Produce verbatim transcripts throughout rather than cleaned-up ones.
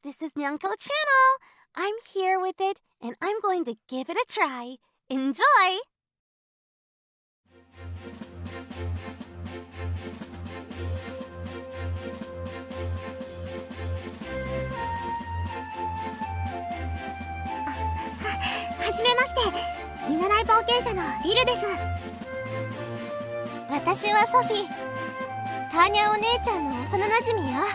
This is Nyanko Channel. I'm here with it, and I'm going to give it a try. Enjoy! は、はじめまして。見習い冒険者のリルです。 私はソフィー。ターニャお姉ちゃんの幼なじみよ。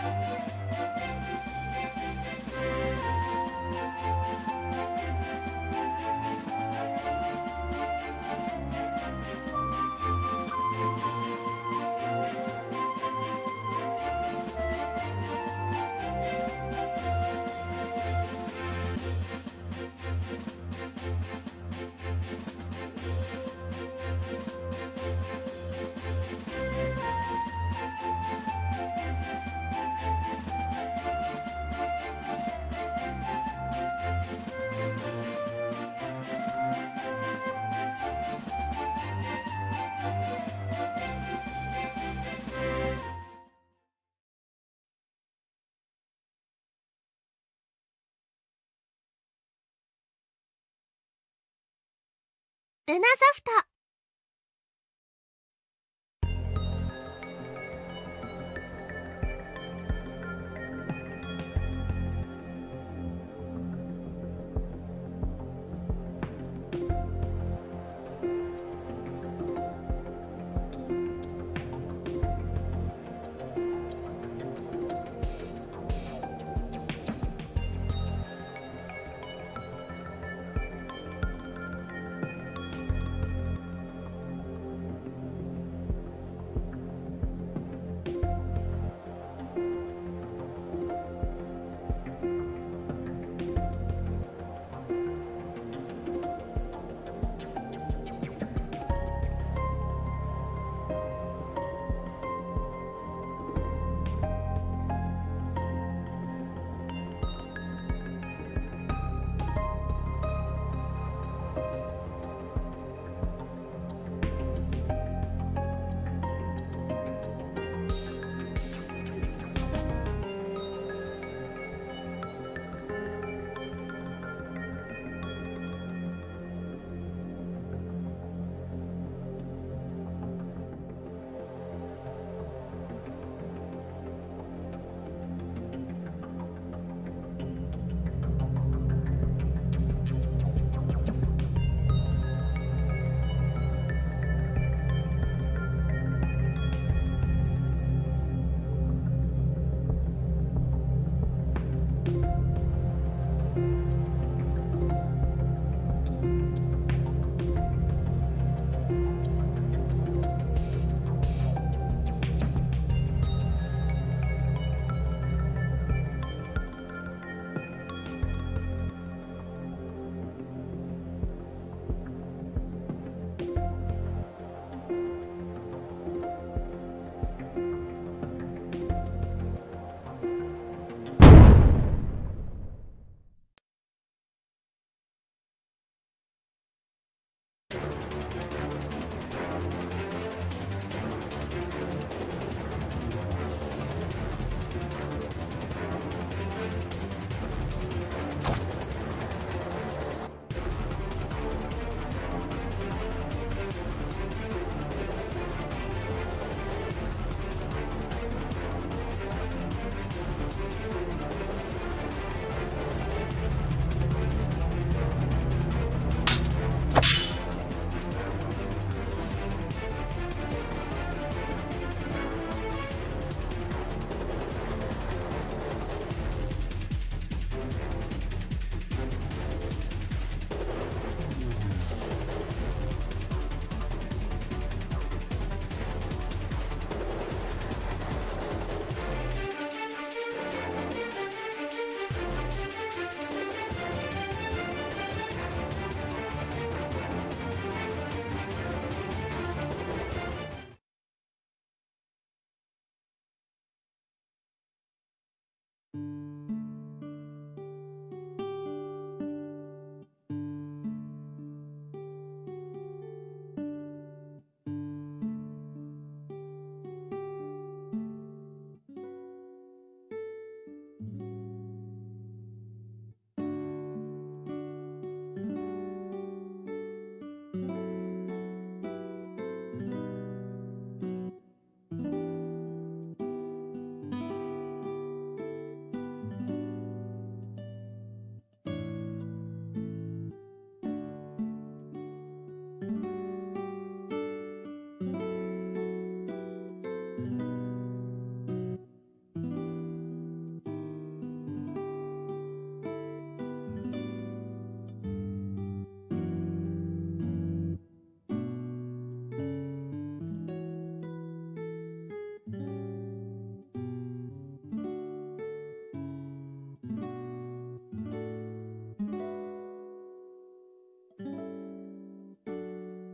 ルナソフト。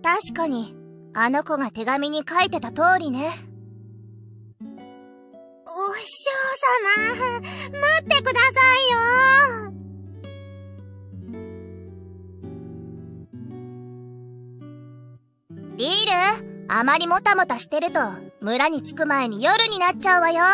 確かにあの子が手紙に書いてた通りね。お師匠様、待ってくださいよ。リール、あまりもたもたしてると村に着く前に夜になっちゃうわよ。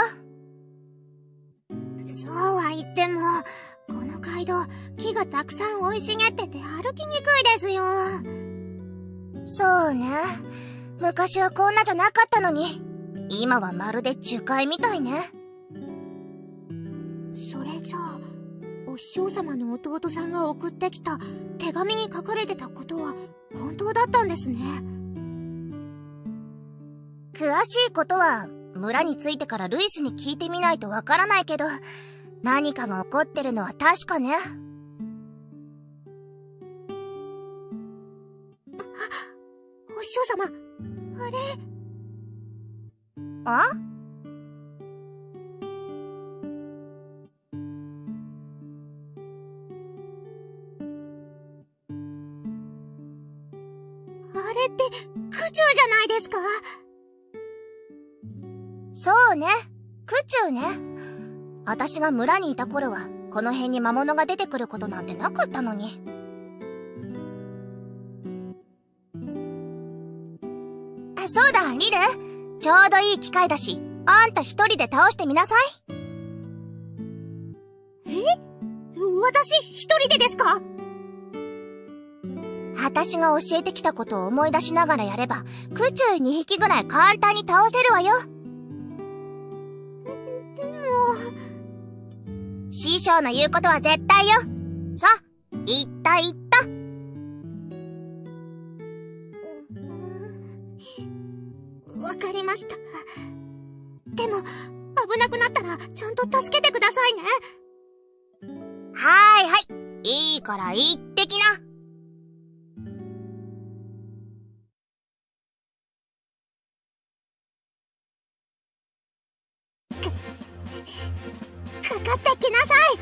そうは言ってもこの街道、木がたくさん生い茂ってて歩きにくいですよ。そうね、昔はこんなじゃなかったのに、今はまるで樹海みたいね。それじゃあお師匠様の弟さんが送ってきた手紙に書かれてたことは本当だったんですね。詳しいことは村に着いてからルイスに聞いてみないとわからないけど、何かが起こってるのは確かね。お師匠様、あれ。あ？あれってクチュウじゃないですか？そうね、クチュウね。私が村にいた頃はこの辺に魔物が出てくることなんてなかったのに。そうだ、リル。ちょうどいい機会だし、あんた一人で倒してみなさい。え？私一人でですか？私が教えてきたことを思い出しながらやれば、クチュウにひきぐらい簡単に倒せるわよ。でも…師匠の言うことは絶対よ。さあ、言った言った。わかりました。でも、危なくなったらちゃんと助けてくださいね。はーいはい。いいから行ってきな。か、かかってきなさい。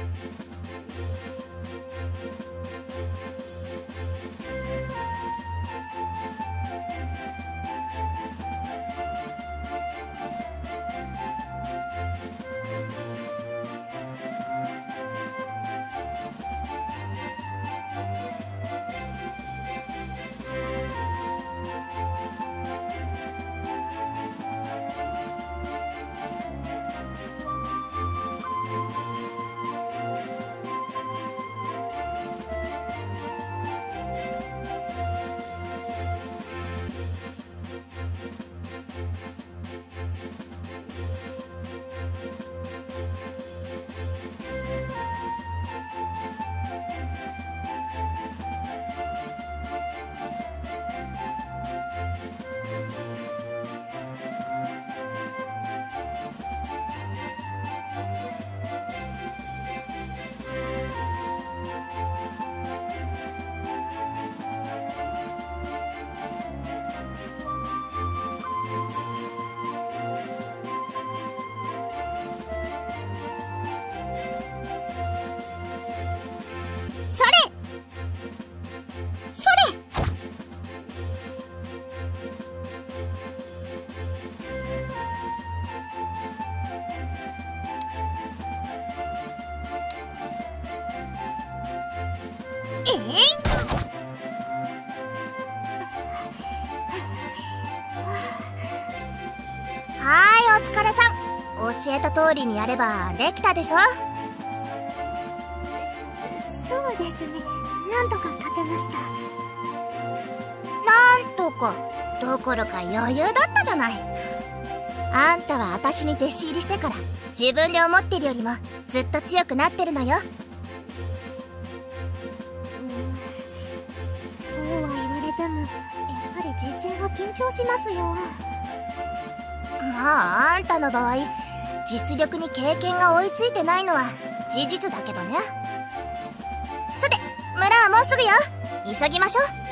はーい、お疲れさん。教えた通りにやればできたでしょ。そ、そうですね。なんとか勝てました。なんとかどころか余裕だったじゃない。あんたは私に弟子入りしてから自分で思ってるよりもずっと強くなってるのよ。そうは言われてもやっぱり実戦は緊張しますよ。まああんたの場合実力に経験が追いついてないのは事実だけどね。さて、村はもうすぐよ。急ぎましょう。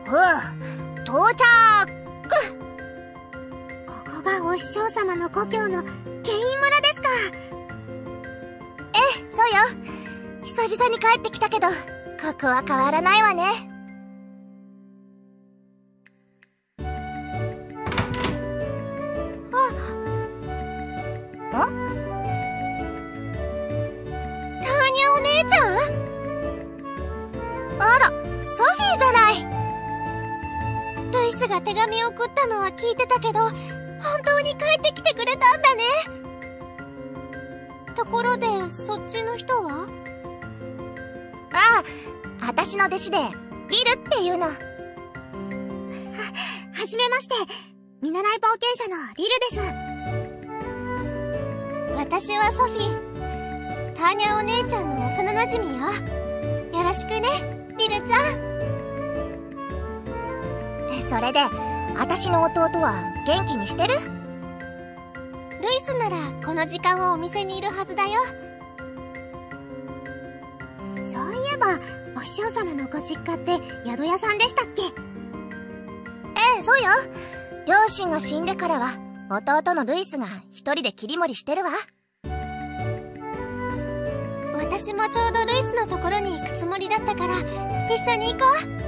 ふう、到着。ここがお師匠様の故郷のケイン村ですか。ええ、そうよ。久々に帰ってきたけど、ここは変わらないわね。あ、ん？ターニャお姉ちゃん？あら、ソフィーじゃない。ルイスが手紙を送ったのは聞いてたけど、本当に帰ってきてくれたんだね。ところで、そっちの人は？ああ、私の弟子で、リルっていうの。は、はじめまして。見習い冒険者のリルです。私はソフィー。ターニャお姉ちゃんの幼馴染よ。よろしくね、リルちゃん。それで、私の弟は元気にしてる？ルイスならこの時間はお店にいるはずだよ。そういえば、お師匠様のご実家って宿屋さんでしたっけ？ええ、そうよ。両親が死んでからは、弟のルイスが一人で切り盛りしてるわ。私もちょうどルイスのところに行くつもりだったから、一緒に行こう。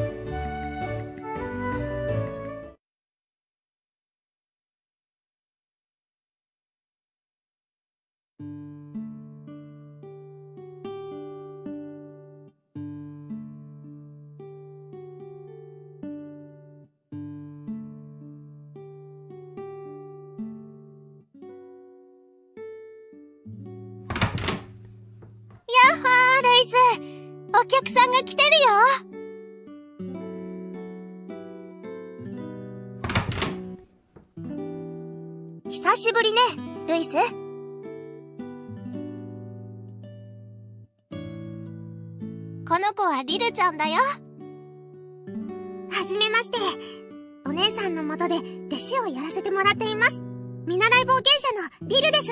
やっほー、ルイス。お客さんが来てるよ。久しぶりね、ルイス。この子はリルちゃんだよ。はじめまして。お姉さんのもとで弟子をやらせてもらっています。見習い冒険者のリルです。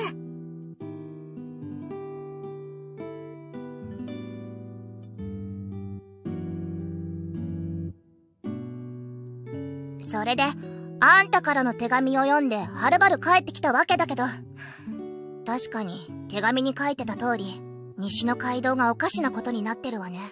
それで、あんたからの手紙を読んではるばる帰ってきたわけだけど、確かに手紙に書いてた通り、西の街道がおかしなことになってるわね。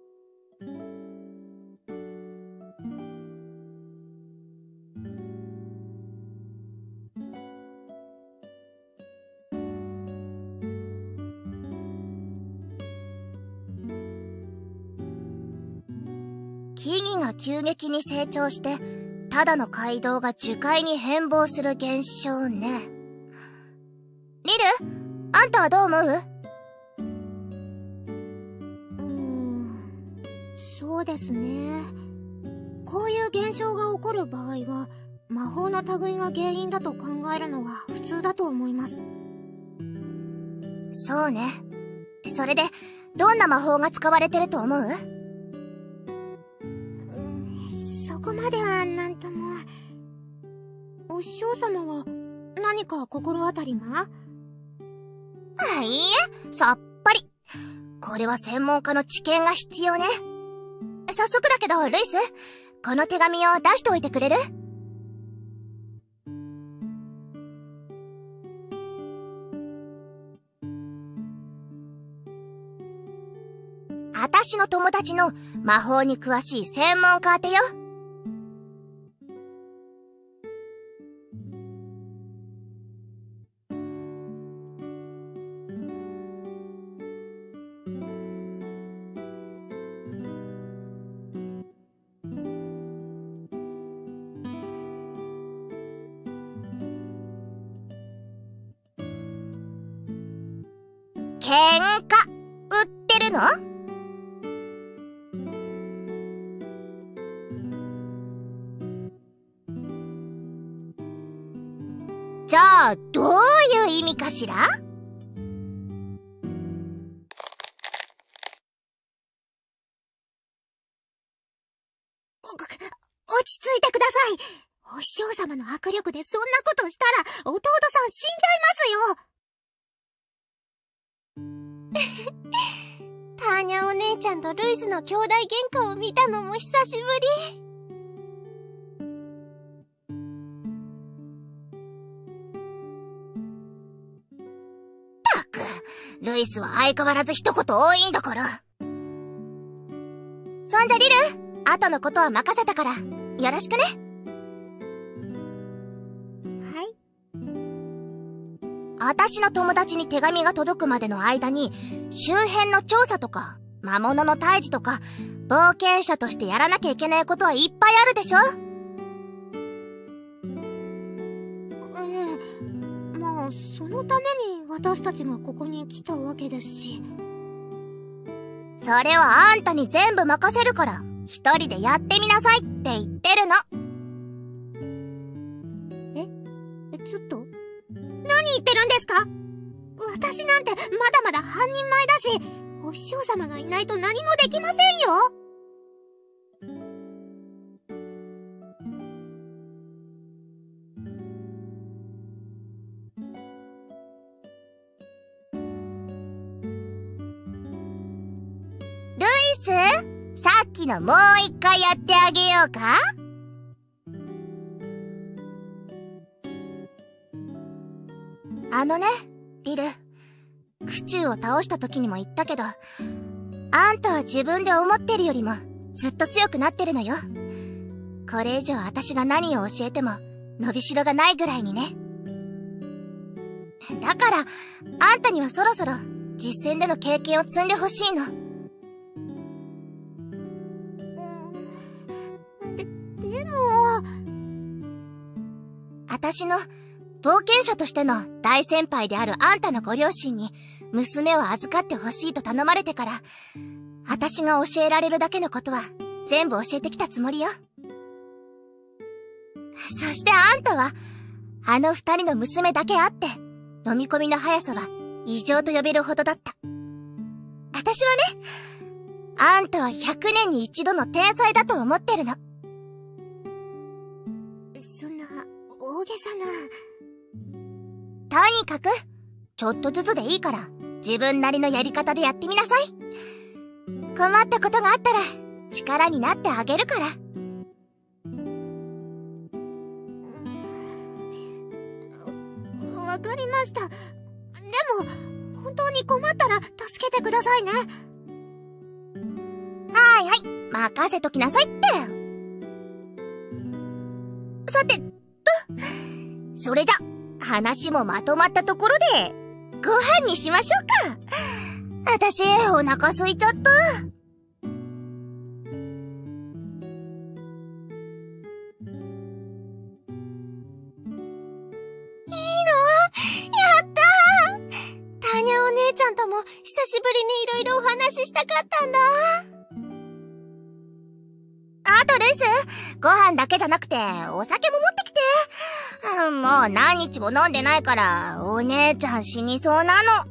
木々が急激に成長して、ただの街道が樹海に変貌する現象ね。リル？あんたはどう思う？うーん、そうですね。こういう現象が起こる場合は、魔法の類が原因だと考えるのが普通だと思います。そうね。それで、どんな魔法が使われてると思う？そこまではなんとも。お師匠様は何か心当たりが？いいえ、さっぱり。これは専門家の知見が必要ね。早速だけど、ルイス、この手紙を出しておいてくれる？あたしの友達の魔法に詳しい専門家宛てよ。喧嘩売ってるの？じゃあ、どういう意味かしら？落ち着いてください。お師匠様の握力でそんなことしたら、弟さん死んじゃいますよ。ターニャお姉ちゃんとルイスの兄弟喧嘩を見たのも久しぶり。 ルイスは相変わらず一言多いんだから。そんじゃリル、後のことは任せたから、よろしくね。 はい。 私の友達に手紙が届くまでの間に、周辺の調査とか、魔物の退治とか、冒険者としてやらなきゃいけないことはいっぱいあるでしょ？ ええ、まあ、そのために私たちがここに来たわけですし。 それをあんたに全部任せるから、一人でやってみなさいって言ってるの。 え？え、ちょっと？何言ってるんですか？私なんてまだまだ半人前だし、お師匠様がいないと何もできませんよ。 ルイス、さっきのもう一回やってあげようか？あのね、リル。クチュウを倒した時にも言ったけど、あんたは自分で思ってるよりもずっと強くなってるのよ。これ以上私が何を教えても伸びしろがないぐらいにね。だから、あんたにはそろそろ実戦での経験を積んでほしいの。 で、でも… 私の冒険者としての大先輩であるあんたのご両親に娘を預かってほしいと頼まれてから、私が教えられるだけのことは全部教えてきたつもりよ。そしてあんたは、あの二人の娘だけあって、飲み込みの速さは異常と呼べるほどだった。私はね、あんたはひゃくねんに一度の天才だと思ってるの。 そんな、大げさな。 とにかく、ちょっとずつでいいから、自分なりのやり方でやってみなさい。困ったことがあったら、力になってあげるから。 わかりました。でも、本当に困ったら助けてくださいね。 はいはい、任せときなさいって。さてと、それじゃ、話もまとまったところで、ご飯にしましょうか。私、お腹空いちゃった。 ターニャお姉ちゃんとも久しぶりにいろいろお話ししたかったんだ。 あとルイス、ご飯だけじゃなくてお酒も持ってきて。うん、もう何日も飲んでないからお姉ちゃん死にそうなの。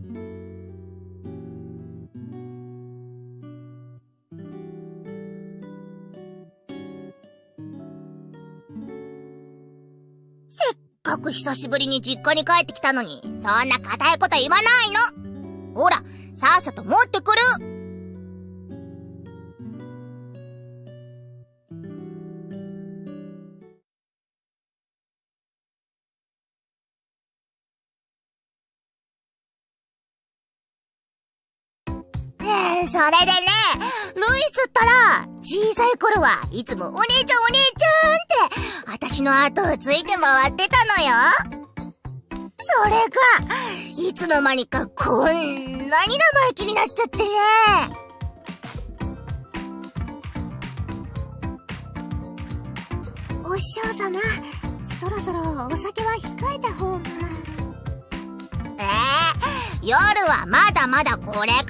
せっかく久しぶりに実家に帰ってきたのに、そんな固いこと言わないの。ほら、さっさと持ってくる。えー、それでね、ルイスったら、小さい頃はいつもお姉ちゃんお姉ちゃんって、私の後をついて回ってたのよ。それが、いつの間にかこんなに生意気になっちゃってね。 お師匠様、そろそろお酒は控えた方が。 えー、夜はまだまだこれからよ。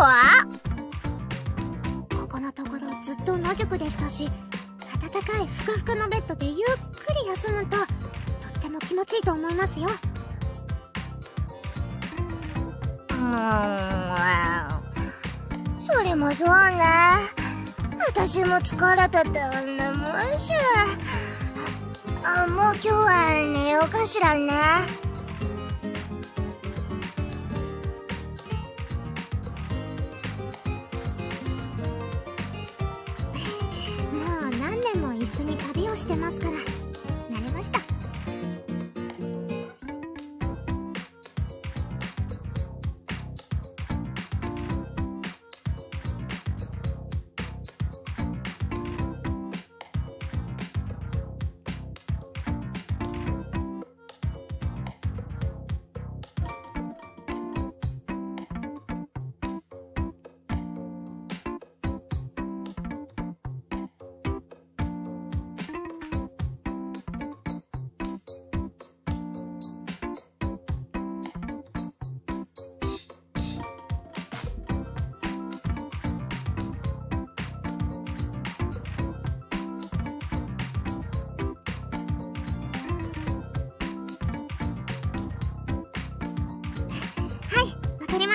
ここのところずっと野宿でしたし、暖かいふかふかのベッドでゆっくり休むととっても気持ちいいと思いますよ。 うーん、それもそうね。私も疲れてて眠いし。あ、もう今日は寝ようかしらね。 もう何年も一緒に旅をしてますから慣れました。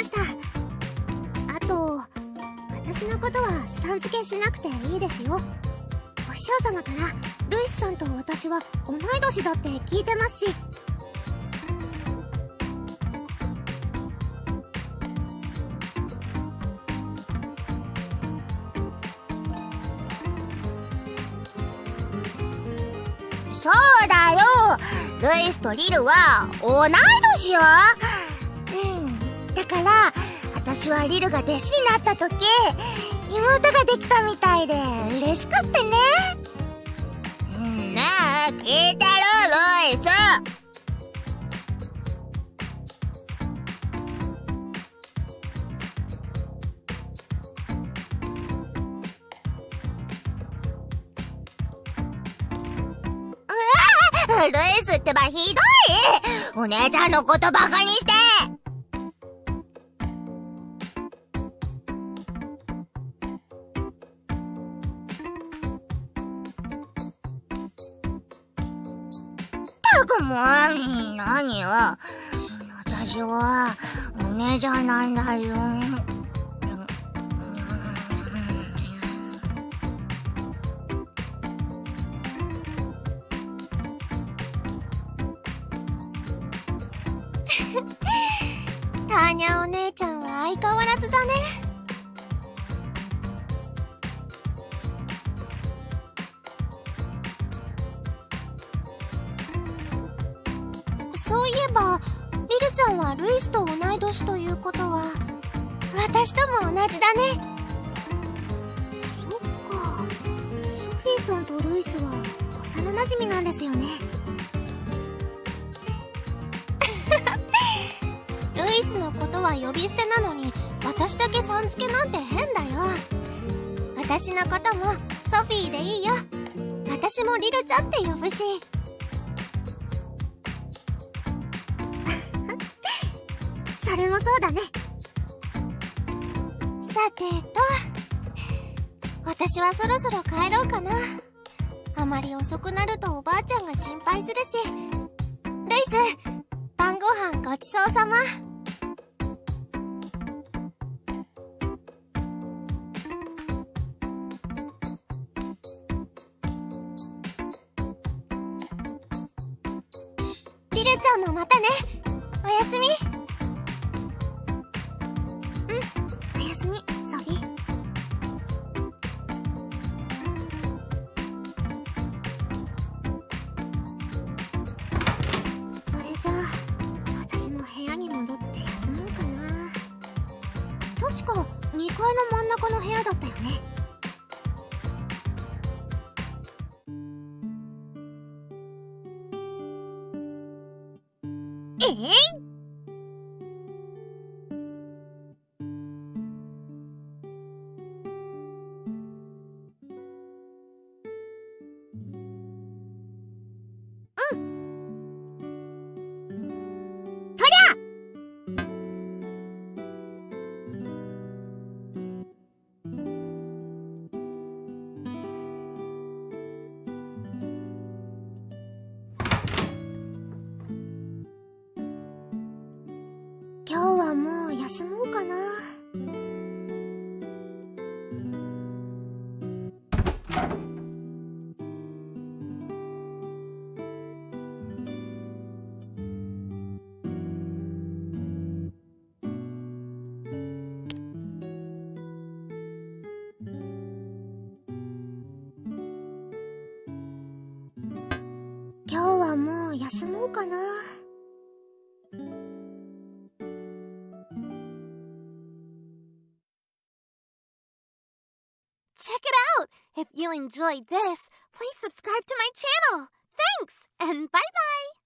した。あと、私のことはさん付けしなくていいですよ。お師匠様からルイスさんと私は同い年だって聞いてますし。 そうだよ、ルイスとリルは同い年よ。うん、だから私はリルが弟子になった時妹ができたみたいで嬉しかったね。ねえ、聞いてるルイス。ルイスってばひどい。お姉ちゃんのことバカにして。たくもう何よ、私はお姉ちゃんなんだよ。 ターニャお姉ちゃんは相変わらずだね。そういえばリルちゃんはルイスと同い年ということは私とも同じだね。そっか、ソフィーさんとルイスは幼なじみなんですよね。ルイスのことは呼び捨てなのに私だけさん付けなんて変だよ。私のこともソフィーでいいよ。私もリルちゃんって呼ぶし。それもそうだね。さてと、私はそろそろ帰ろうかな。あまり遅くなるとおばあちゃんが心配するし。ルイス、晩ご飯ごちそうさま。リルちゃんもまたね。おやすみ。うん、おやすみ、ソフィー。それじゃあ私も部屋に戻って休もうかな。確かにかいの真ん中の部屋だったよね。 えい！うん。とりゃ！ 今日はもう休もうかな。今日はもう休もうかな。 Check it out! If you enjoyed this, please subscribe to my channel. Thanks, and bye-bye!